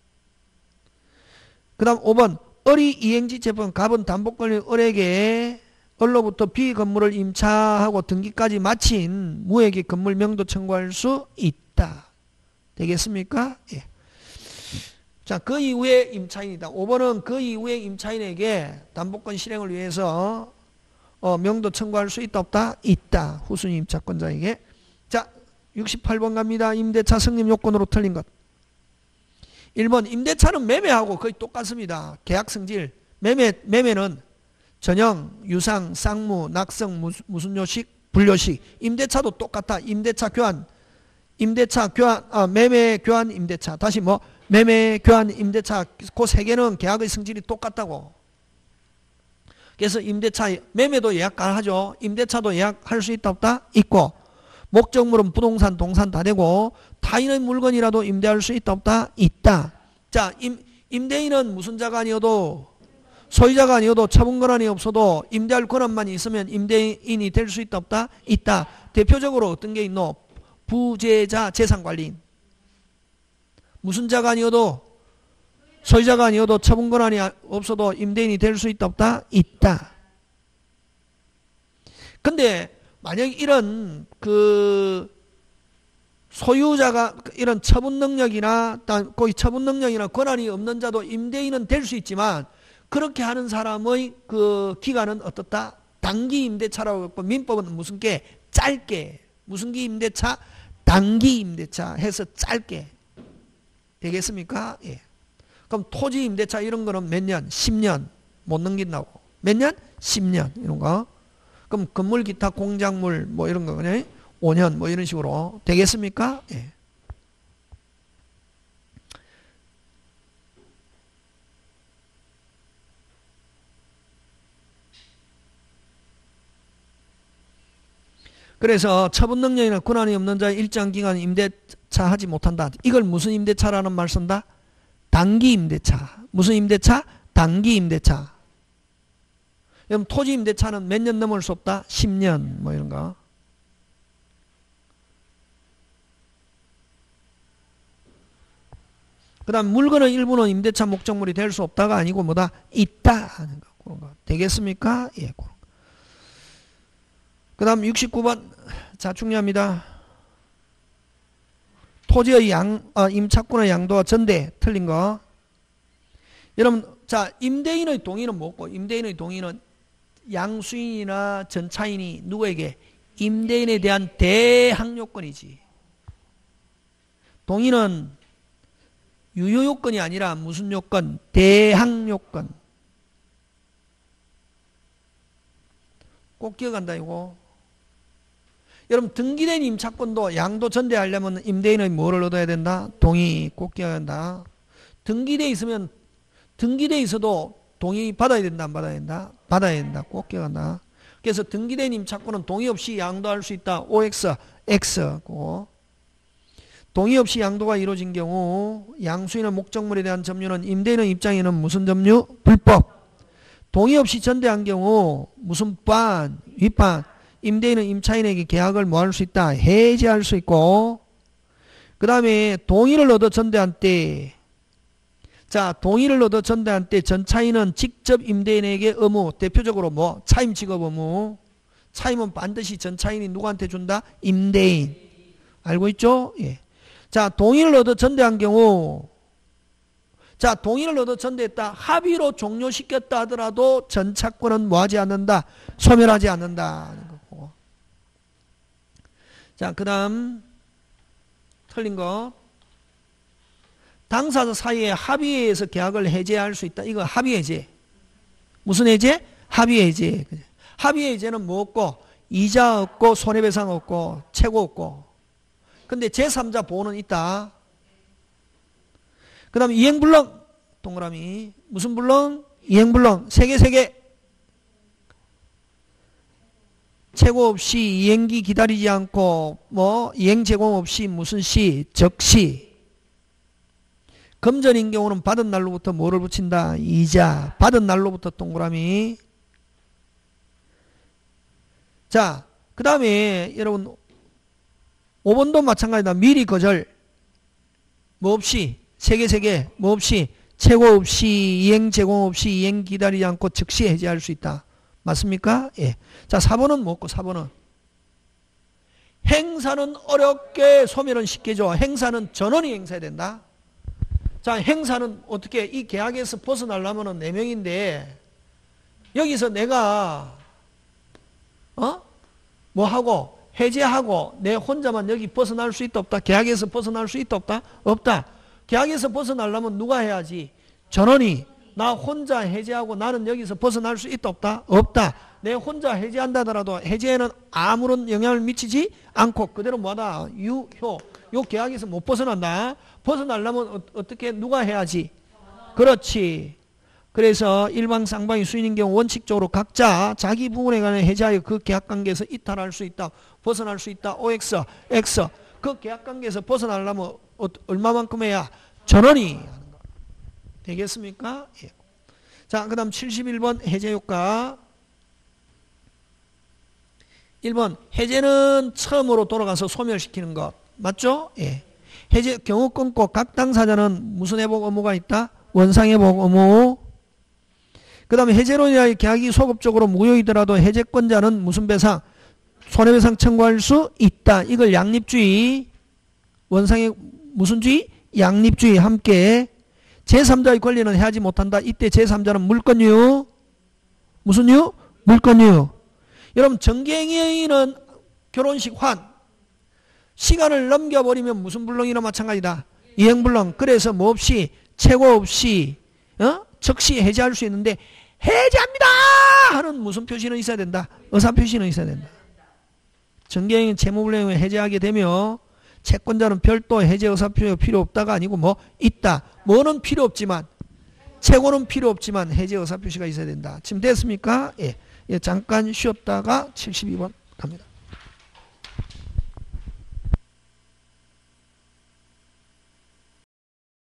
그 다음 오 번. 을이 이행지 채권 갑은 담보권을 을에게 을로부터 B 건물을 임차하고 등기까지 마친 무에게 건물 명도 청구할 수 있다. 되겠습니까? 예. 자, 그 이후에 임차인이다. 오 번은 그 이후에 임차인에게 담보권 실행을 위해서 어, 명도 청구할 수 있다 없다? 있다. 후순위 임차권자에게. 자, 육십팔 번 갑니다. 임대차 성립 요건으로 틀린 것. 일 번 임대차는 매매하고 거의 똑같습니다. 계약 성질. 매매, 매매는 전형, 유상, 쌍무, 낙성, 무슨, 무슨 요식, 분료식. 임대차도 똑같아. 임대차 교환. 임대차 교환, 아, 매매 교환 임대차. 다시 뭐 매매 교환 임대차. 그 세 개는 계약의 성질이 똑같다고. 그래서 임대차 매매도 예약하죠. 임대차도 예약할 수 있다 없다? 있고. 목적물은 부동산, 동산 다 되고 타인의 물건이라도 임대할 수 있다 없다? 있다. 자, 임, 임대인은 무슨 자가 아니어도 소유자가 아니어도 처분 권한이 없어도 임대할 권한만 있으면 임대인이 될 수 있다 없다? 있다. 대표적으로 어떤 게 있노? 부재자 재산관리인. 무슨 자가 아니어도 소유자가 아니어도 처분 권한이 없어도 임대인이 될 수 있다 없다? 있다. 근데 만약 이런 그 소유자가 이런 처분 능력이나 거의 처분 능력이나 권한이 없는 자도 임대인은 될 수 있지만 그렇게 하는 사람의 그 기간은 어떻다? 단기 임대차라고 했고 민법은 무슨 게? 짧게. 무슨 기 임대차? 단기 임대차 해서 짧게. 되겠습니까? 예. 그럼 토지 임대차 이런 거는 몇 년? 십 년 못 넘긴다고. 몇 년? 십 년 이런 거. 그럼 건물 기타 공작물 뭐 이런 거 그냥 오 년 뭐 이런 식으로 되겠습니까? 예. 그래서 처분 능력이나 권한이 없는 자의 일정 기간 임대차 하지 못한다. 이걸 무슨 임대차라는 말 쓴다? 단기 임대차. 무슨 임대차? 단기 임대차. 그럼 토지 임대차는 몇 년 넘을 수 없다? 십 년 뭐 이런 거. 그 다음 물건의 일부는 임대차 목적물이 될 수 없다가 아니고 뭐다? 있다 하는 거. 그런 거. 되겠습니까? 예. 그런 거. 그 다음 육십구 번. 자, 중요합니다. 토지의 양, 어, 임차권의 양도와 전대. 틀린 거. 여러분, 자, 임대인의 동의는 뭐고? 임대인의 동의는 양수인이나 전차인이 누구에게? 임대인에 대한 대항요건이지. 동의는 유효요건이 아니라 무슨 요건? 대항요건. 꼭 기억한다, 이거. 여러분, 등기된 임차권도 양도 전대하려면 임대인의 뭐를 얻어야 된다? 동의. 꼭 기억한다. 등기돼 있으면, 등기돼 있어도 동의 받아야 된다, 안 받아야 된다? 받아야 된다. 꼭 기억한다. 그래서 등기된 임차권은 동의 없이 양도할 수 있다. 오엑스, X고. 동의 없이 양도가 이루어진 경우 양수인의 목적물에 대한 점유는 임대인의 입장에는 무슨 점유? 불법. 동의 없이 전대한 경우 무슨 반, 윗반, 임대인은 임차인에게 계약을 뭐 할 수 있다? 해지할 수 있고, 그 다음에 동의를 얻어 전대한 때, 자, 동의를 얻어 전대한 때 전차인은 직접 임대인에게 의무, 대표적으로 뭐 차임 직업 의무, 차임은 반드시 전차인이 누구한테 준다? 임대인. 알고 있죠? 예. 자, 동의를 얻어 전대한 경우, 자, 동의를 얻어 전대했다. 합의로 종료시켰다 하더라도 전차권은 뭐하지 않는다? 소멸하지 않는다. 거고. 자, 그 다음 틀린 거. 당사자 사이에 합의에 의해서 계약을 해제할 수 있다. 이거 합의 해제. 무슨 해제? 합의 해제. 합의 해제는 뭐 없고? 이자 없고 손해배상 없고 채고 없고. 근데 제삼자 보호는 있다. 그 다음에 이행불능. 동그라미. 무슨 불능? 이행불능. 세 개, 세 개. 채고 없이 이행기 기다리지 않고 뭐 이행 제공 없이 무슨 시? 적시. 금전인 경우는 받은 날로부터 뭐를 붙인다? 이자. 받은 날로부터 동그라미. 자, 그 다음에 여러분 오 번도 마찬가지다. 미리 거절. 뭐 없이 세 개, 세 개. 뭐 없이 채고 없이 이행 제공 없이 이행 기다리지 않고 즉시 해지할 수 있다. 맞습니까? 예. 자, 사 번은 뭐고? 사 번은 행사는 어렵게 소멸은 쉽게 줘. 행사는 전원이 행사해야 된다. 자, 행사는 어떻게 이 계약에서 벗어나려면 네 명인데 여기서 내가 어? 뭐 하고 해제하고 내 혼자만 여기 벗어날 수 있다 없다? 계약에서 벗어날 수 있다 없다? 없다. 계약에서 벗어나려면 누가 해야지? 전원이. 나 혼자 해제하고 나는 여기서 벗어날 수 있다 없다? 없다. 내 혼자 해제한다 하더라도 해제에는 아무런 영향을 미치지 않고 그대로 뭐하다? 유효. 요 계약에서 못 벗어난다. 벗어나려면 어, 어떻게 누가 해야지? 그렇지. 그래서 일방 쌍방이 수인인 경우 원칙적으로 각자 자기 부분에 관해 해제하여 그 계약관계에서 이탈할 수 있다. 벗어날 수 있다. 오엑스, X. 그 계약관계에서 벗어나려면 어, 얼마만큼 해야? 전원이 하는 거. 되겠습니까? 예. 자, 그 다음 칠십일 번 해제효과. 일 번 해제는 처음으로 돌아가서 소멸시키는 것. 맞죠? 예. 해제 경우 끊고 각 당사자는 무슨 회복 의무가 있다? 원상회복 의무. 그 다음에 해제로 인하여 계약이 소급적으로 무효이더라도 해제권자는 무슨 배상? 손해배상 청구할 수 있다. 이걸 양립주의. 원상의 무슨 주의? 양립주의 함께. 제삼자의 권리는 해하지 못한다. 이때 제삼자는 물권유. 무슨 유? 물권유. 여러분 정경이는 결혼식 환. 시간을 넘겨버리면 무슨 불능이나 마찬가지다. 이행불능. 그래서 뭐 없이 채고 없이 어? 즉시 해제할 수 있는데 해제합니다 하는 무슨 표시는 있어야 된다. 의사표시는 있어야 된다. 정경인 채무불능을 해제하게 되면 채권자는 별도 해제 의사표시가 필요 없다가 아니고 뭐 있다. 뭐는 필요 없지만 채고는 필요 없지만 해제 의사표시가 있어야 된다. 지금 됐습니까? 예. 예, 잠깐 쉬었다가 칠십이 번 갑니다.